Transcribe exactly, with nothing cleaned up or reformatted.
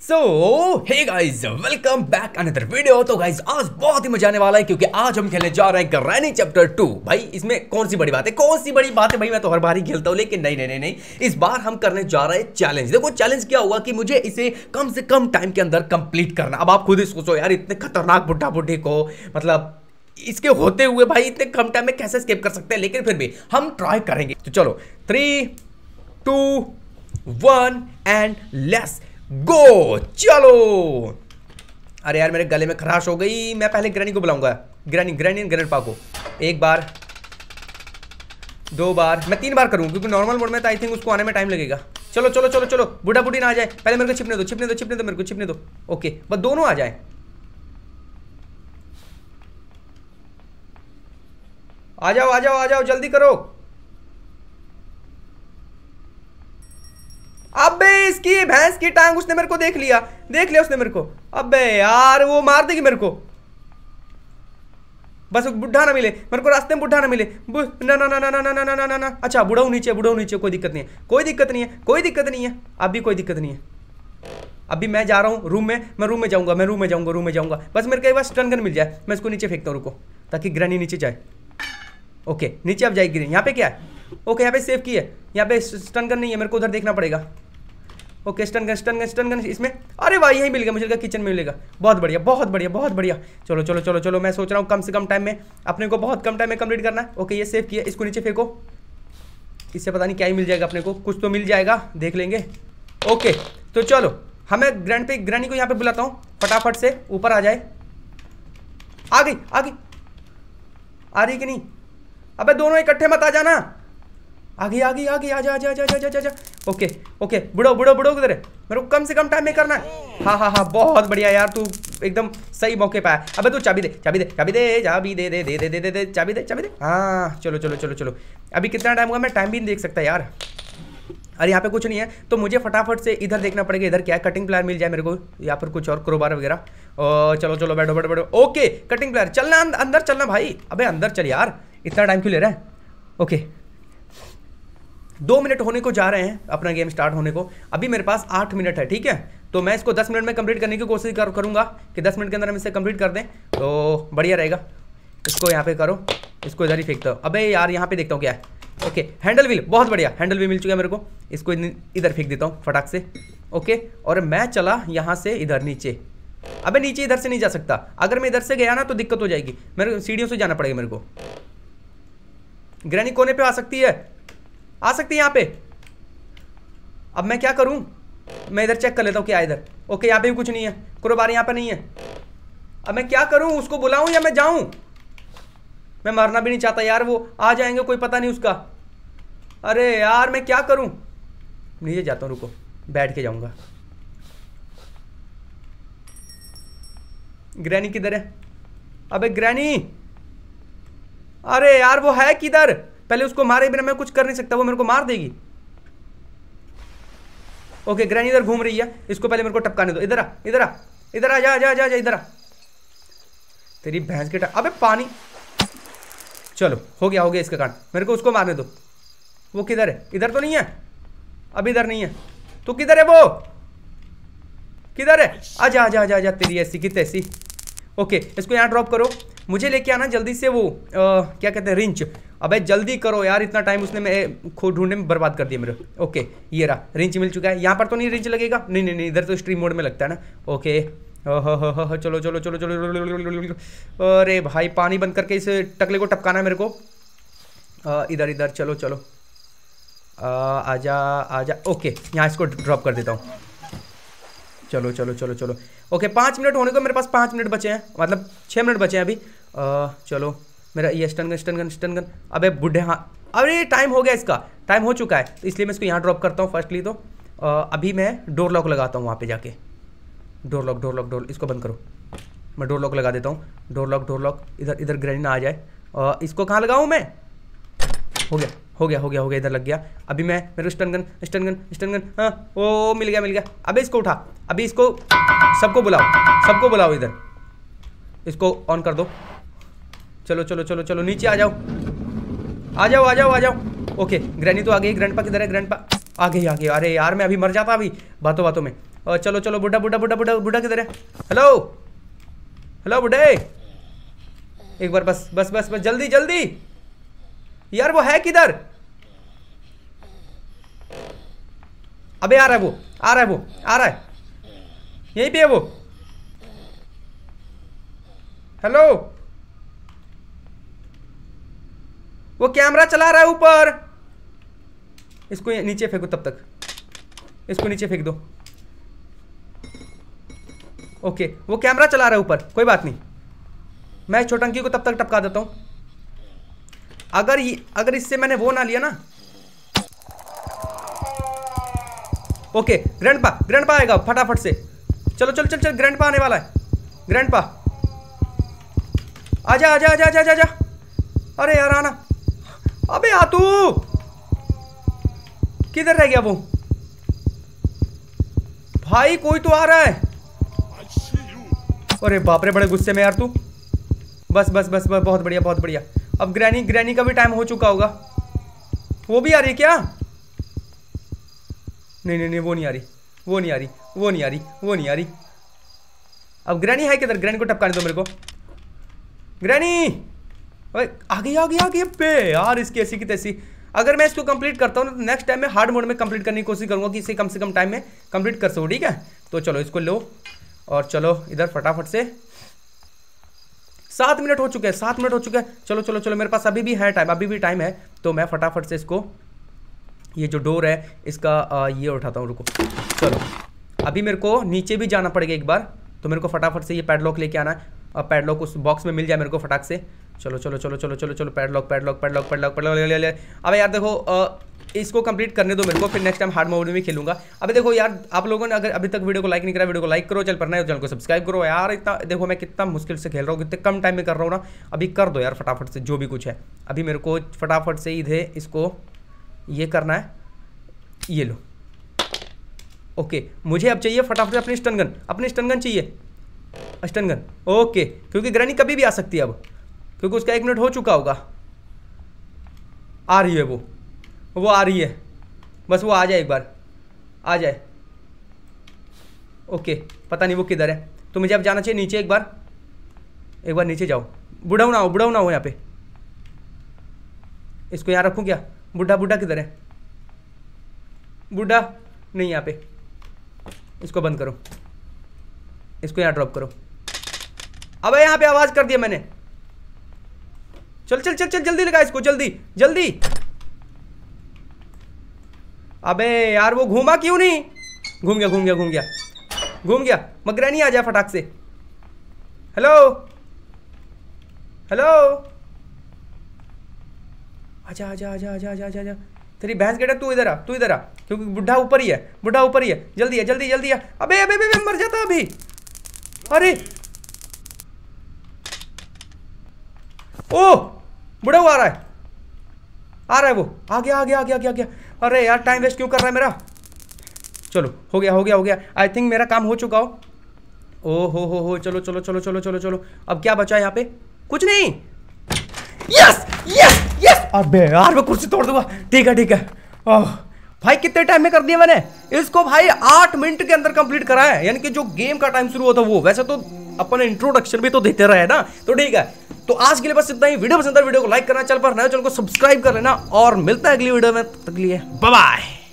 सो hey guys, welcome back another video. तो guys आज बहुत ही मजा आने वाला है क्योंकि आज हम खेलने जा रहे हैं ग्रैनी चैप्टर टू। भाई इसमें कौन सी बड़ी बात है, कौन सी बड़ी बात है भाई, मैं तो हर बार ही खेलता हूँ, लेकिन नहीं नहीं नहीं नहीं इस बार हम करने जा रहे हैं चैलेंज। देखो चैलेंज क्या होगा कि मुझे इसे कम से कम टाइम के अंदर कंप्लीट करना। अब आप खुद ही सोचो यार, इतने खतरनाक बुढ़ा बुढ़ी को, मतलब इसके होते हुए भाई इतने कम टाइम में कैसे स्किप कर सकते हैं, लेकिन फिर भी हम ट्राई करेंगे। तो चलो three two one and let's go. चलो। अरे यार मेरे गले में खराश हो गई, मैं पहले ग्रैनी को बुलाऊंगा। ग्रैनी ग्रैनी ग्रैंडपा को एक बार, दो बार, मैं तीन बार करूंगा क्योंकि नॉर्मल मोड में तो आई थिंक उसको आने में टाइम लगेगा। चलो चलो चलो चलो, बूढ़ा बूढ़ी ना आ जाए, पहले मेरे को छिपने दो छिपने दो छिपने दो मेरे को छिपने दो। ओके बस दोनों आ जाए। आ जाओ आ जाओ आ जाओ, जल्दी करो। अबे इसकी भैंस की टांग उसने मेरे को देख लिया, देख लिया उसने मेरे को। अबे यार वो मार देगी मेरे को, बस बुढ़ा ना मिले मेरे को, रास्ते में बुढ़ा ना मिले। ना ना ना ना ना ना ना ना ना ना। अच्छा बुढ़ाऊ नीचे, बुढ़ाऊ नीचे, कोई दिक्कत नहीं है, कोई दिक्कत नहीं है, कोई दिक्कत नहीं है, अभी कोई दिक्कत नहीं है। अभी मैं जा रहा हूँ रूम में, मैं रूम में जाऊंगा, मैं रूम में जाऊंगा, रूम में जाऊंगा। बस मेरे को एक बार स्टन गन मिल जाए, मैं इसको नीचे फेंकता हूँ, रुको, ताकि ग्रैनी नीचे जाए। ओके नीचे अब जाएगी ग्रैनी। यहाँ पे क्या है? ओके यहाँ पे सेव की है, यहाँ पे स्टन गन नहीं है, मेरे को उधर देखना पड़ेगा। Okay stun gun stun gun stun gun इसमें, अरे वाह यही मिल गया मुझे, किचन में मिलेगा। बहुत बढ़िया बहुत बढ़िया बहुत बढ़िया। चलो चलो चलो चलो, मैं सोच रहा हूँ कम से कम टाइम में, अपने को बहुत कम टाइम में कंप्लीट करना है। ओके ये सेव किया, इसको नीचे फेंको, इससे पता नहीं क्या ही मिल जाएगा अपने को, कुछ तो मिल जाएगा, देख लेंगे। ओके तो चलो हमें ग्रैंड पे ग्रैनी को यहाँ पे बुलाता हूँ, फटाफट से ऊपर आ जाए। आ गई आ गई, आ रही कि नहीं? अबे दोनों इकट्ठे मत आ जाना। आ गई आ गई आ गई, आजा आजा आजा आजा आजा। ओके ओके बुढ़ो बुढ़ो बुढ़ो किधर है? मेरे को कम से कम टाइम में करना है। हाँ हाँ हाँ बहुत बढ़िया यार, तू एकदम सही मौके पे आया। अबे तू चाबी दे चाबी दे चाबी दे चाबी दे दे दे दे दे दे दे चाबी दे चाबी दे। हाँ चलो चलो चलो चलो, अभी कितना टाइम हुआ मैं टाइम भी नहीं देख सकता यार। अरे यहाँ पे कुछ नहीं है तो मुझे फटाफट से इधर देखना पड़ेगा, इधर क्या है? कटिंग प्लायर मिल जाए मेरे को, या फिर कुछ और क्रोबार वगैरह। चलो चलो बैठो बैठो बैठो। ओके कटिंग प्लायर, चलना अंदर चलना भाई। अबे अंदर चल यार, इतना टाइम क्यों ले रहा है? ओके दो मिनट होने को जा रहे हैं अपना गेम स्टार्ट होने को, अभी मेरे पास आठ मिनट है, ठीक है? तो मैं इसको दस मिनट में कंप्लीट करने की कोशिश कर, करूंगा कि दस मिनट के अंदर हम इसे कंप्लीट कर दें तो बढ़िया रहेगा। इसको यहाँ पे करो, इसको इधर ही फेंकता हूँ। अबे यार यहाँ पे देखता हूँ क्या है। ओके हैंडल व्हील, बहुत बढ़िया, हैंडल व्हील मिल चुका है मेरे को, इसको इधर फेंक देता हूँ फटाक से। ओके और मैं चला यहाँ से इधर नीचे। अबे नीचे इधर से नहीं जा सकता, अगर मैं इधर से गया ना तो दिक्कत हो जाएगी, मेरे सीढ़ियों से जाना पड़ेगा मेरे को। ग्रैनी कोने पे आ सकती है, आ सकती है यहाँ पे। अब मैं क्या करूं? मैं इधर चेक कर लेता हूँ क्या इधर। ओके यहाँ पे भी कुछ नहीं है, क्रोबार यहाँ पे नहीं है। अब मैं क्या करूं? उसको बुलाऊं या मैं जाऊं? मैं मरना भी नहीं चाहता यार, वो आ जाएंगे, कोई पता नहीं उसका। अरे यार मैं क्या करूं? नीचे जाता हूँ, रुको, बैठ के जाऊंगा। ग्रैनी किधर है? अबे ग्रैनी, अरे यार वो है किधर? पहले उसको मारे बिना मैं कुछ कर नहीं सकता, वो मेरे को मार देगी। ओके ग्रैनी इधर घूम रही है, इसको पहले मेरे को टपकाने दो। इधर आ इधर आ इधर आ, जा जा जा जा इधर आ, तेरी भैंस के टप। अबे पानी, चलो हो गया हो गया इसका कांड, मेरे को उसको मारने दो। वो किधर है? इधर तो नहीं है, अब इधर नहीं है तो किधर है? वो किधर है? आजा आजा आजा आजा, तेरी ऐसी की तैसी। ओके इसको यहाँ ड्रॉप करो, मुझे लेके आना जल्दी से वो आ, क्या कहते हैं, रिंच। अबे जल्दी करो यार, इतना टाइम उसने मैं खो ढूंढने में बर्बाद कर दिया मेरे। ओके ये रहा, रिंच मिल चुका है। यहाँ पर तो नहीं रिंच लगेगा, नहीं नहीं नहीं, इधर तो स्ट्रीम मोड में लगता है ना। ओके चलो चलो चलो चलो चलो। अरे भाई पानी बंद करके इस टकले को टपकाना है मेरे को। इधर इधर चलो चलो, आजा आजा। ओके यहाँ इसको ड्रॉप कर देता हूँ। चलो चलो चलो चलो। ओके पाँच मिनट होने को, मेरे पास पाँच मिनट बचे हैं, मतलब छः मिनट बचे हैं अभी। आ, चलो मेरा ये stun gun stun gun stun gun. अबे बुढ़े, हाँ अरे टाइम हो गया, इसका टाइम हो चुका है, तो इसलिए मैं इसको यहाँ ड्रॉप करता हूँ फर्स्टली। तो आ, अभी मैं डोर लॉक लगाता हूँ वहाँ पे जाके। Door lock door lock door, इसको बंद करो, मैं डोर लॉक लगा देता हूँ। डोर लॉक डोर लॉक, इधर इधर ग्रैनी ना आ जाए। आ, इसको कहाँ लगाऊँ मैं? हो गया हो गया हो गया हो गया, इधर लग गया। अभी मैं मेरे stun gun stun gun stun gun, हाँ ओ मिल गया मिल गया। अबे इसको उठा, अभी इसको सबको बुलाओ, सबको बुलाओ इधर, इसको ऑन कर दो। चलो चलो चलो चलो नीचे आ जाओ आ जाओ आ जाओ आ जाओ। ओके ग्रैनी तो आ गई, ग्रैंडपा किधर है? ग्रैंडपा आ गई आ गई। अरे यार मैं अभी मर जाता अभी बातों बातों में। और चलो चलो बुढ़ा बुढ़ा बुढ़ा बुढ़ा बुढ़ा किधर है? हेलो हेलो बुढ़े, एक बार बस बस बस बस जल्दी जल्दी यार, वो है किधर? अबे आ रहा है वो, आ रहा है वो, आ रहा है, यहीं पे है वो। हेलो, वो कैमरा चला रहा है ऊपर, इसको नीचे फेंको, तब तक इसको नीचे फेंक दो। ओके, वो कैमरा चला रहा है ऊपर, कोई बात नहीं, मैं छोटंकी को तब तक टपका देता हूं। अगर ये अगर इससे मैंने वो ना लिया ना, ओके ग्रैंडपा ग्रैंडपा आएगा फटाफट से। चलो चलो चल चल, ग्रैंडपा आने वाला है, ग्रैंडपा आजा आजा आजा आजा आजा। अरे यार आना, अबे आ तू, किधर रह गया वो? भाई कोई तो आ रहा है। अरे बाप रे, बड़े गुस्से में यार तू। बस बस बस बस, बहुत बढ़िया बहुत बढ़िया। अब ग्रैनी ग्रैनी का भी टाइम हो चुका होगा। वो भी आ रही है क्या? नहीं नहीं नहीं, वो नहीं आ रही, वो नहीं आ रही, वो नहीं आ रही, वो नहीं आ रही। अब ग्रैनी है किधर? ग्रैनी को टपकाने दो मेरे को। ग्रैनी आ गई आ गई आ गई। पे यार इसकी ऐसी की तैसी। अगर मैं इसको कंप्लीट करता हूँ तो नेक्स्ट टाइम में हार्ड मोड में कंप्लीट करने की कोशिश करूंगा कि इसे कम से कम टाइम में कंप्लीट कर सकूँ, ठीक है? तो चलो इसको लो और चलो इधर फटाफट से। सात मिनट हो चुके हैं, सात मिनट हो चुके हैं। चलो चलो चलो, मेरे पास अभी भी है टाइम, अभी भी टाइम है, तो मैं फटाफट से इसको, ये जो डोर है इसका आ, ये उठाता हूँ। रुको, चलो अभी मेरे को नीचे भी जाना पड़ेगा एक बार, तो मेरे को फटाफट से ये पैडलॉक लेके आना है। अब पैडलॉक उस बॉक्स में मिल जाए मेरे को फटाक से। चलो चलो चलो चलो चलो चलो, padlock padlock padlock padlock padlock ले ले ले। अबे यार देखो, आ, इसको कंप्लीट करने दो मेरे को, फिर नेक्स्ट टाइम हार्ड मोड में भी खेलूंगा। अबे देखो यार, आप लोगों ने अगर अभी तक वीडियो को लाइक नहीं करा, वीडियो को लाइक करो, चल पर नए चैनल को सब्सक्राइब करो यार। इतना देखो मैं कितना मुश्किल से खेल रहा हूँ, कितने कम टाइम में कर रहा हूँ ना। अभी कर दो यार फटाफट से जो भी कुछ है। अभी मेरे को फटाफट से इधर इसको ये करना है, ये लो। ओके, मुझे अब चाहिए फटाफट से अपनी स्टन गन, अपनी स्टन गन चाहिए, स्टन गन। ओके, क्योंकि ग्रैनी कभी भी आ सकती है अब, क्योंकि उसका एक मिनट हो चुका होगा। आ रही है वो, वो आ रही है, बस वो आ जाए, एक बार आ जाए। ओके, पता नहीं वो किधर है, तो मुझे अब जाना चाहिए नीचे। एक बार एक बार नीचे जाओ। बुढ़ा ना हो, बुढ़ा ना हो यहाँ पे। इसको यहाँ रखूँ क्या? बुढ़ा बुढ़ा किधर है? बुढ़ा नहीं यहाँ पे। इसको बंद करो, इसको यहाँ ड्रॉप करो। अबे यहाँ पे आवाज कर दिया मैंने। चल चल चल चल, जल्दी लगा इसको, जल्दी जल्दी। अबे यार वो घूमा क्यों नहीं? घूम गया घूम गया घूम गया घूम गया। मगरानी आ जाए फटाक से। हेलो हेलो, आजा आजा आजा आजा आजा आजा आजा। तेरी भैंस गेटा, तू इधर आ, तू इधर आ, क्योंकि बुढ़ा ऊपर ही है, बुढ़ा ऊपर ही है। जल्दी है, जल्दी जल्दी है। अबे अबे अबे मर जाता अभी। अरे ओ, बुढ़ा वो आ रहा है, आ रहा है वो, आ गया आ गया आ गया आ गया। अरे यार टाइम वेस्ट क्यों कर रहा है मेरा? चलो हो गया हो गया हो गया। आई थिंक मेरा काम हो चुका हो। ओ हो हो हो, चलो चलो चलो चलो चलो चलो। अब क्या बचा है यहाँ पे? कुछ नहीं। Yes yes yes. अबे यार मैं कुर्सी तोड़ दूंगा। ठीक है ठीक है। ओह भाई, कितने टाइम में कर दिया मैंने इसको? भाई आठ मिनट के अंदर कंप्लीट करा है, यानी कि जो गेम का टाइम शुरू होता वो। वैसे तो अपन इंट्रोडक्शन भी तो देते रहे ना, तो ठीक है। तो आज के लिए बस इतना ही। वीडियो पसंद है वीडियो को लाइक करना, चल पर नए चैनल को सब्सक्राइब कर लेना, और मिलता है अगली वीडियो में। तक लिए बाय बाय।